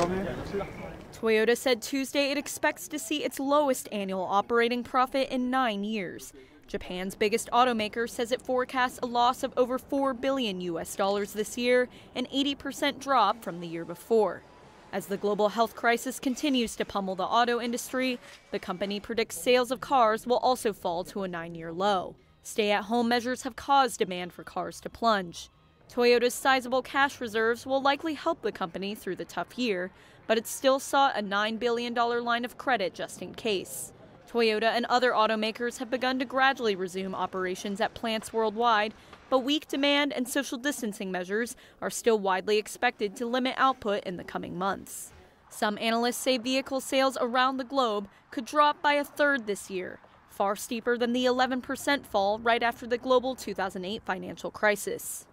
Toyota said Tuesday it expects to see its lowest annual operating profit in 9 years. Japan's biggest automaker says it forecasts a loss of over $4 billion this year, an 80% drop from the year before. As the global health crisis continues to pummel the auto industry, the company predicts sales of cars will also fall to a 9-year low. Stay-at-home measures have caused demand for cars to plunge. Toyota's sizable cash reserves will likely help the company through the tough year, but it still sought a $9 billion line of credit just in case. Toyota and other automakers have begun to gradually resume operations at plants worldwide, but weak demand and social distancing measures are still widely expected to limit output in the coming months. Some analysts say vehicle sales around the globe could drop by a third this year, far steeper than the 11% fall right after the global 2008 financial crisis.